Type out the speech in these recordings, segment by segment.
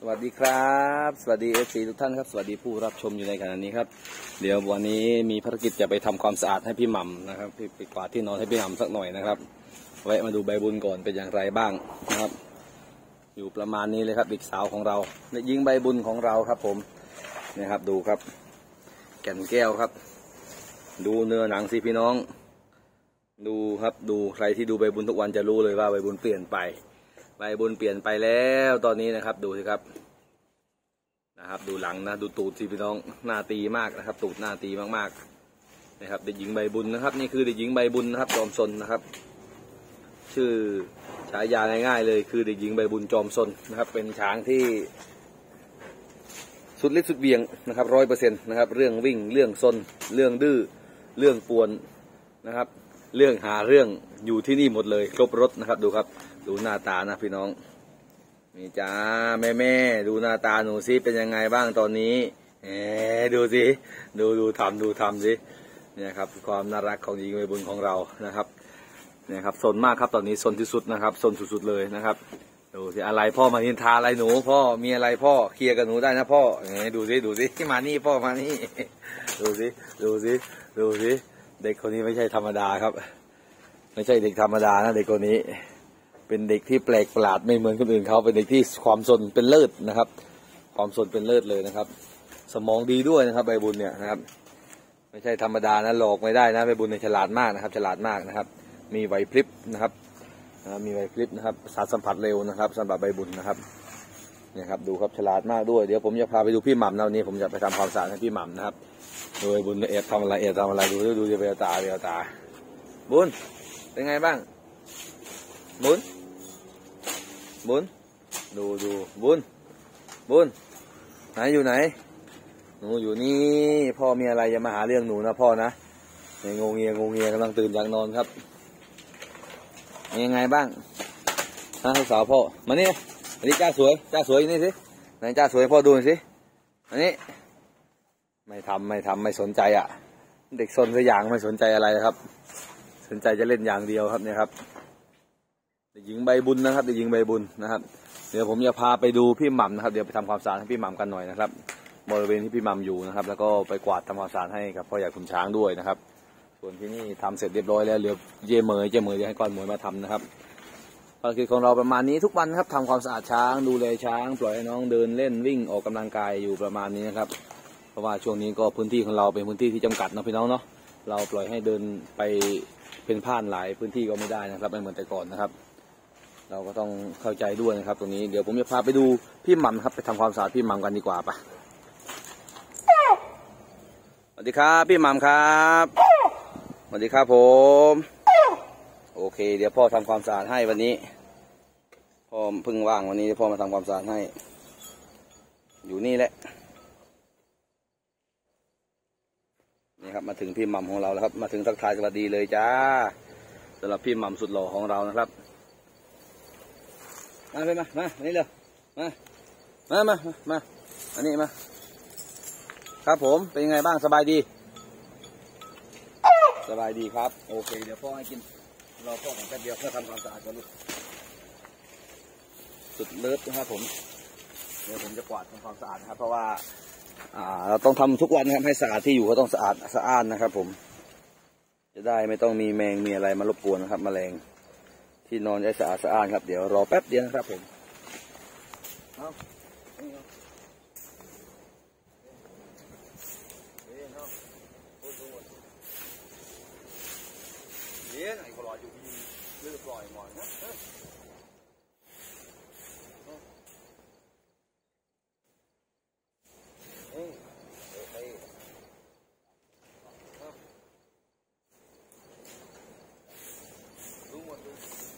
วัสดีครับสวัสดีFCทุกท่านครับสวัสดีผู้รับชมอยู่ในขณะนี้ครับเดี๋ยววันนี้มีภารกิจจะไปทำความสะอาดให้พี่หม่ำนะครับไปกวาดที่นอนให้พี่หม่ำสักหน่อยนะครับแวะมาดูใบบุญก่อนเป็นอย่างไรบ้างนะครับอยู่ประมาณนี้เลยครับเด็กสาวของเราเด็กหญิงใบบุญของเราครับผมนะครับดูครับแก่นแก้วครับดูเนื้อหนังสิพี่น้องดูครับดูใครที่ดูใบบุญทุกวันจะรู้เลยว่าใบบุญเปลี่ยนไปใบบุญเปลี่ยนไปแล้วตอนนี้นะครับดูสิครับดูหลังนะดูตูดสิพี่น้องหน้าตีมากนะครับตูดหน้าตีมากๆนะครับเด็กหญิงใบบุญนะครับนี่คือเด็กหญิงใบบุญนะครับจอมซนนะครับชื่อฉายาง่ายๆเลยคือเด็กหญิงใบบุญจอมซนนะครับเป็นช้างที่สุดฤทธิ์สุดเบี่ยงนะครับ100%นะครับเรื่องวิ่งเรื่องซนเรื่องดื้อเรื่องป่วนนะครับเรื่องหาเรื่องอยู่ที่นี่หมดเลยครบรถนะครับดูครับดูหน้าตานะพี่น้องนี่จ้าแม่ดูหน้าตาหนูซิเป็นยังไงบ้างตอนนี้ดูสิดูทำสิเนี่ยครับความน่ารักของหญิงใบบุญของเรานะครับเนี่ยครับซนมากครับตอนนี้ซนที่สุดนะครับซนสุดๆเลยนะครับดูสิอะไรพ่อมานินทาอะไรหนูพ่อมีอะไรพ่อเคลียร์กับหนูได้นะพ่อดูสิมานี่พ่อมานี่ดูสิเด็กคนนี้ไม่ใช่ธรรมดาครับไม่ใช่เด็กธรรมดานะเด็กคนนี้เป็นเด็กที่แปลกประหลาดไม่เหมือนคนอื่นเขาเป็นเด็กที่ความสนเป็นเลิศนะครับความสนเป็นเลิศเลยนะครับสมองดีด้วยนะครับใบบุญเนี่ยนะครับไม่ใช่ธรรมดานะหลอกไม่ได้นะใบบุญเนี่ยฉลาดมากนะครับฉลาดมากนะครับมีไหวพริบนะครับมีไหวพริบนะครับประสาทสัมผัสเร็วนะครับสำหรับใบบุญนะครับเนี่ยครับดูครับฉลาดมากด้วยเดี๋ยวผมจะพาไปดูพี่หม่ำนะวันนี้ผมจะไปทำความสะอาดให้พี่หม่ำนะครับโดยบุญเอ็ดทำอะไรดูจะไปตาบุญเป็นไงบ้างบุญดูบุญไหนอยู่ไหนหนูอยู่นี่พ่อมีอะไรจะมาหาเรื่องหนูนะพ่อนะงงเงียกำลังตื่นจากนอนครับยังไงบ้างฮะสาวพ่อมานี่อันนี้จ้าสวยนี่สิไหนจ้าสวยพ่อดูหน่อยสิอันนี้ไม่ทำไม่สนใจอ่ะเด็กซนสักอย่างไม่สนใจอะไรครับสนใจจะเล่นอย่างเดียวครับเนี่ยครับเด็กหญิงใบบุญนะครับเด็กหญิงใบบุญนะครับเดี๋ยวผมจะพาไปดูพี่หม่ำนะครับเดี๋ยวไปทำความสะอาดให้พี่หม่ำกันหน่อยนะครับบริเวณที่พี่หม่ำอยู่นะครับแล้วก็ไปกวาดทำความสะอาดให้กับพ่อใหญ่ขุนช้างด้วยนะครับส่วนที่นี่ทำเสร็จเรียบร้อยแล้วเหลือเจเมย์จะให้ก้อนหมวยมาทำนะครับภารกิจของเราประมาณนี้ทุกวันครับทำความสะอาดช้างดูแลช้างปล่อยให้น้องเดินเล่นวิ่งออกกำลังกายอยู่ประมาณนี้นะครับเพราะว่าช่วงนี้ก็พื้นที่ของเราเป็นพื้นที่ที่จำกัดนะพี่น้องเนาะเราปล่อยให้เดินไปเป็นผ่านหลายพื้นที่ก็ไม่ได้นะครับไม่เหมือนแต่ก่อนนะครับเราก็ต้องเข้าใจด้วยนะครับตรงนี้เดี๋ยวผมจะพาไปดูพี่หม่ำครับไปทำความสะอาดพี่หม่ำกันดีกว่าปะสวัสดีครับพี่หม่ำครับสวัสดีครับผมโอเคเดี๋ยวพ่อทำความสะอาดให้วันนี้พ่อเพิ่งว่างวันนี้พ่อมาทำความสะอาดให้อยู่นี่แหละนี่ครับมาถึงพี่หม่ำของเราแล้วครับมาถึงทักทายสวัสดีเลยจ้าสำหรับพี่หม่ำสุดหล่อของเรานะครับมานี่เลยมาอันนี้มาครับผมเป็นยังไงบ้างสบายดีครับโอเคเดี๋ยวพ่อให้กินรอพ่อของแป๊บเดียวเพื่อทำความสะอาดก่อนลูกสุดเลิศนะครับผมเดี๋ยวผมจะกวาดทำความสะอาดนะครับเพราะว่าเราต้องทำทุกวันนะครับให้สะอาดที่อยู่ก็ต้องสะอาดสะอ้านนะครับผมจะได้ไม่ต้องมีแมงมีอะไรมารบกวนนะครับแมลงที่นอนได้สะอาดสะอ้านครับเดี๋ยวรอแป๊บเดียวนะครับผมไหนก็รออยู่ดีเลือกปล่อยหมอนนะดูหมดเลย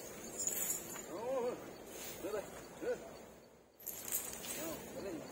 เลือกเล่น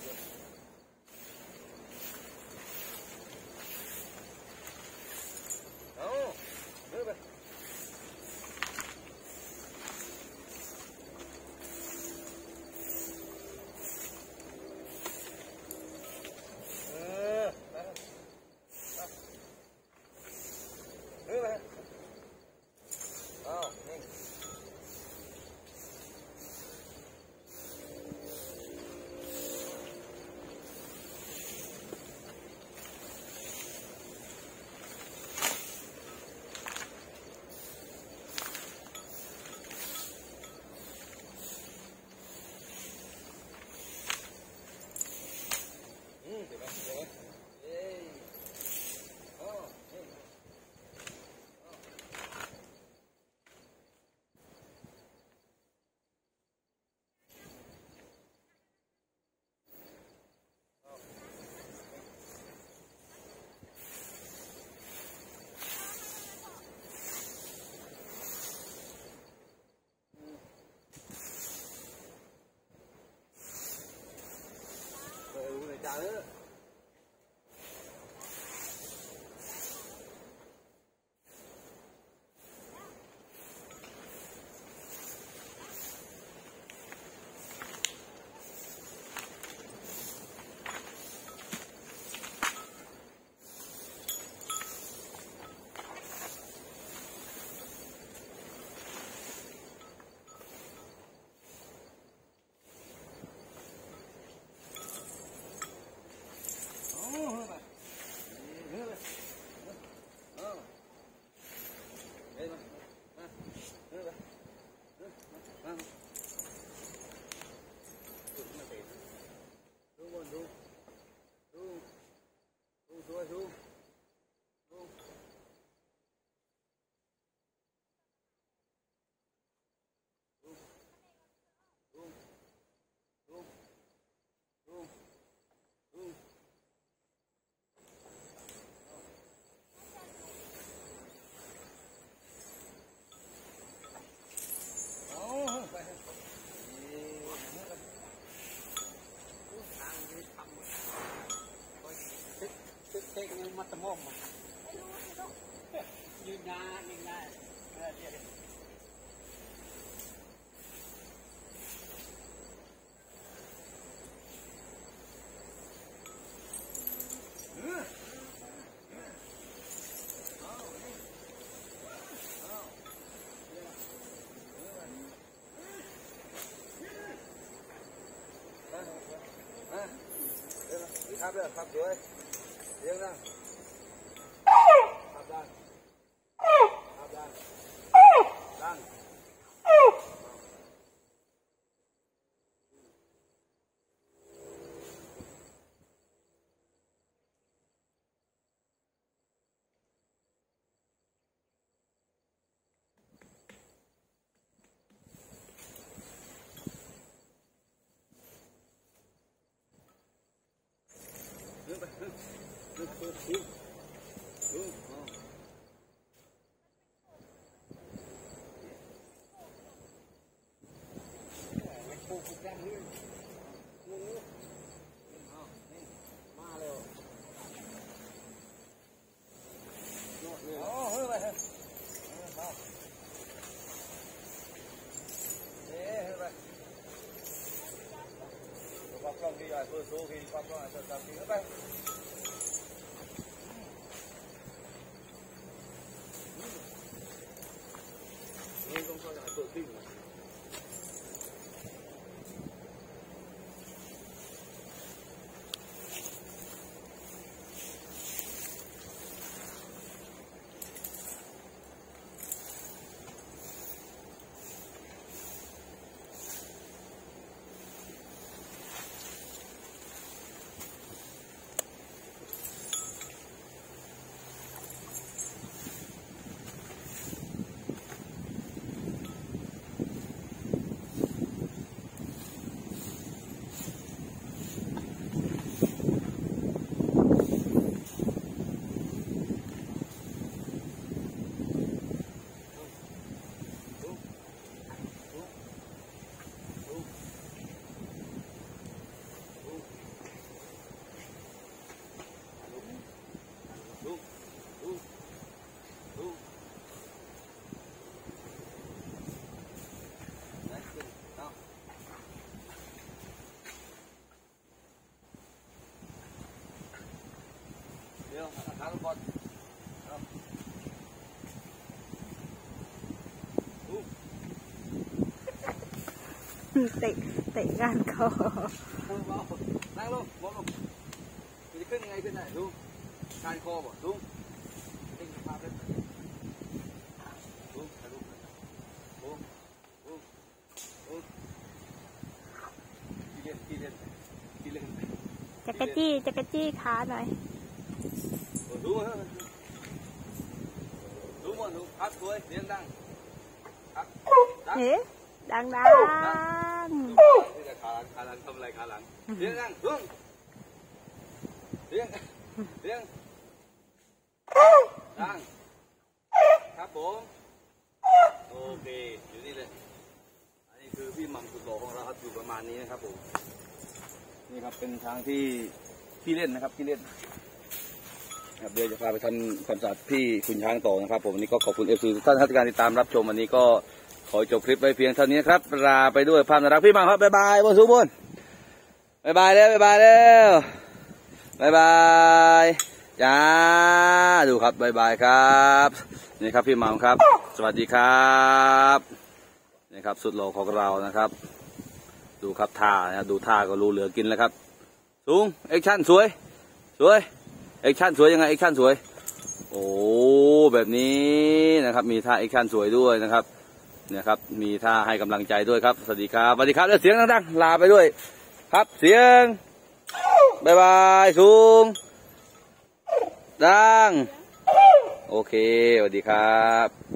เด้อครับสวยเลี้ยงนะครับด้านครับด้านด้านKhông đi rồi, số khi con có tập đi nữa đây. Nên không cho là tự tin. Thả con. Tị gan cò. Đang luôn, bó luôn. Mìnhขึ้นยังไงขึ้นได้ดูการคอบ่ดูเล่นภาพเล่นดูถ่ายรูปดูดูดูกี่เล่นจักรจี้ขาหน่อยดูดูมันดูพักสวยเสียงดังพักเฮ้ดังนี่จะขาหลังทำอะไรขาหลังเสียงดังดูเสียงดังครับผมโอเคอยู่นี่เลยอันนี้คือพี่หม่ำสุดหล่อของเราครับอยู่ประมาณนี้นะครับผมนี่ครับเป็นทางที่เล่นนะครับที่เล่นครับเดี๋ยวจะพาไปทำความสะอาดที่คุณช้างต่อนะครับผมวันนี้ก็ขอบคุณFCทุกท่านที่ติดตามรับชมวันนี้ก็ขอจบคลิปไว้เพียงเท่านี้ครับลาไปด้วยภาพน่ารักพี่หม่ำครับบ๊ายบายบนสูบนบ๊ายบายแล้วบ๊ายบายแล้วบ๊ายบายจ้าดูครับบ๊ายบายครับนี่ครับพี่หม่ำครับสวัสดีครับนี่ครับสุดหล่อของเรานะครับดูครับท่านะดูท่าก็รู้เหลือกินแล้วครับสูงแอคชั่นสวยแอคชั่นสวยยังไงแอคชั่นสวยโอ้แบบนี้นะครับมีท่าแอคชั่นสวยด้วยนะครับเนี่ยครับมีท่าให้กำลังใจด้วยครับสวัสดีครับแล้วเสียงดังๆลาไปด้วยครับเสียงบ๊ายบายสูงดังโอเคสวัสดีครับ